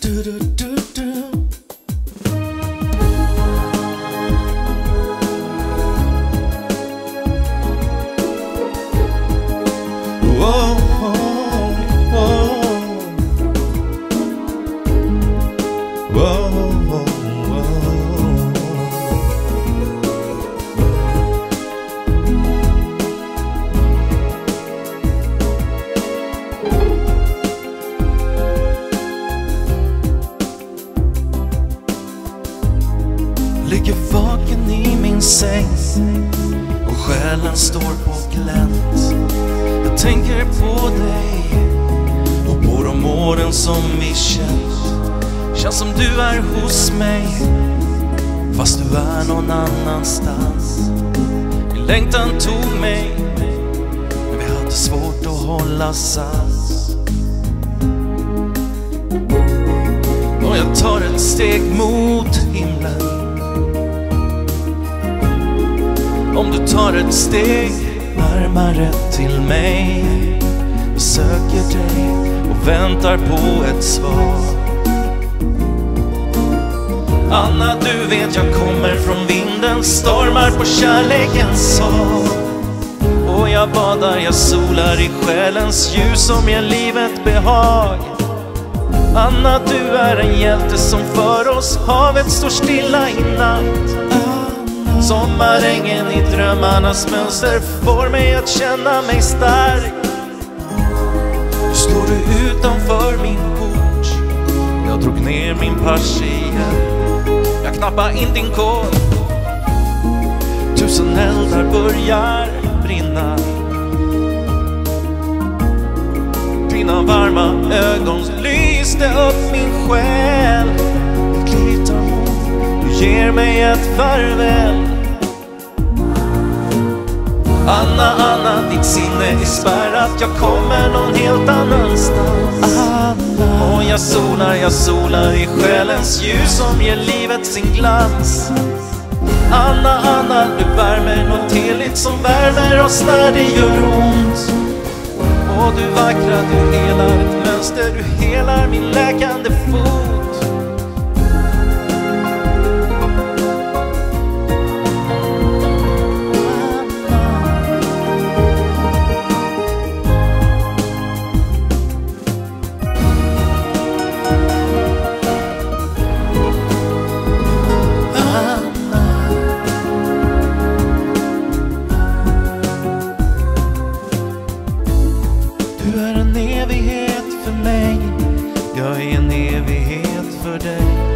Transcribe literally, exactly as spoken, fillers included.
du, du, du, du. Whoa, whoa, whoa. Whoa, whoa, whoa. Ligger vaken i min säng och själen står på glänt. Jag tänker på dig och på de åren som vi känt. Känns som du är hos mig fast du är någon annanstans. Min längtan tog mig men vi hade svårt att hålla sams. Och jag tar ett steg mot himlen. Om du tar ett steg närmare till mig, jag söker dig och väntar på ett svar. Anna, du vet jag kommer från vinden, stormar på kärlekens hav. Och jag badar, jag solar i själens ljus som ger livet behag. Anna, du är en hjälte som för oss, havet står stilla i natt. Sommarängen i drömmarnas mönster får mig att känna mig stark. Nu står du utanför min port, jag drog ner min persienn. Jag knappar in din kod, tusen eldar börjar brinna. Dina varma ögon lyste upp min själ. Ditt liv tar mod, du ger mig ett farväl. Anna, Anna, ditt sinne är spärrat, jag kommer någon helt annanstans. Anna. Och jag solar, jag solar i själens ljus som ger livet sin glans. Anna, Anna, du värmer något heligt som värmer oss när det gör ont. Och du vackra, du helar ett mönster, du helar min läkande fot. Jag är en evighet för dig.